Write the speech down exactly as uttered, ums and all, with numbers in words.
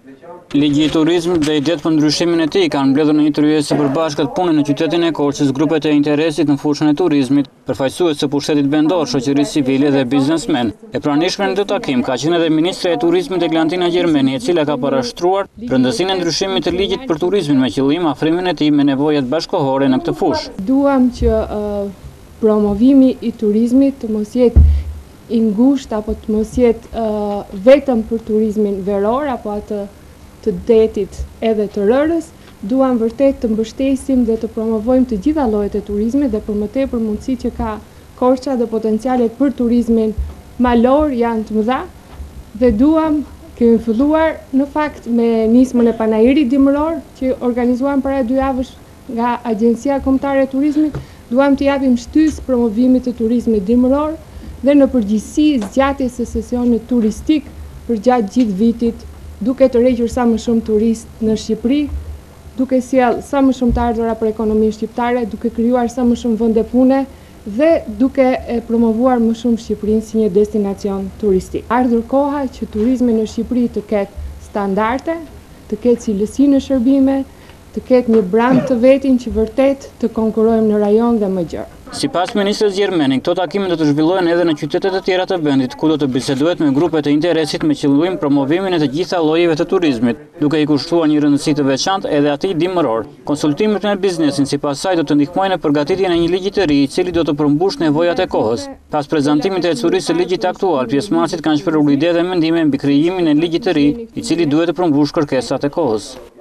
Ligji i turizmit dhe idetë për ndryshimin e tij kanë mbledhur në një tryezë së përbashkët punën në qytetin e Korçës grupet e interesit në fushën e turizmit, përfaqësues së pushtetit vendor, shoqërisë civile dhe biznesmen. E pranishme në këtë takim ka qenë edhe ministra e turizmit Eglantina Gjermeni, e cila ka parashtruar rëndësinë e ndryshimit të ligjit për turizmin me qëllim afrimin e tij me nevojat bashkëkohore në këtë fushë. Duam që uh, promovimi i turizmit të mos jetë i ngushtë apo të mos jetë uh, vetëm për turizmin veror apo atë të detit edhe të rërës, duam vërtet të mbështesim dhe të promovojmë të gjitha llojet e turizmit dhe për më tepër mundësitë që ka Korça dhe potencialet për turizmin malor janë të mëdha dhe duam, kemi filluar në fakt me nismën e panairit dimëror që organizuam para dy javësh nga Agjencia Kombëtare e Turizmit, duam të japim shtys promovimit të turizmit dimëror dhe në përgjithësi zgjatjes së sesionit turistik për gjatë gjithë vitit, duke të rrequr sa më shumë turist në Shqipëri, duke sjell sa më shumë të ardhura për ekonominë shqiptare, duke krijuar sa më shumë vende pune dhe duke e promovuar më shumë Shqipërinë si një destinacion turistik. Ardhur koha që turizmi në Shqipëri të ketë standarde, të ketë cilësi në shërbime, të ketë një brand të vetin që vërtet të konkurrojmë në rajon dhe më gjerë. Sipas ministres Gjermeni, këto takime do të zhvillohen edhe në qytetet e tjera të vendit, ku do të bisedohet me grupet e interesit me qëllim promovimin e të gjitha llojeve të turizmit, duke i kushtuar një rëndësi të veçantë edhe atij dimëror. Konsultimet me biznesin sipas saj do të ndihmojnë në përgatitjen e një ligji të ri, i cili do të përmbush nevojat e kohës. Pas prezantimit të ecurisë së ligjit aktual, pjesëmarrësit kanë shprehur ide dhe mendime mbi krijimin e ligjit të ri, i cili duhet të përmbush kërkesat e kohës.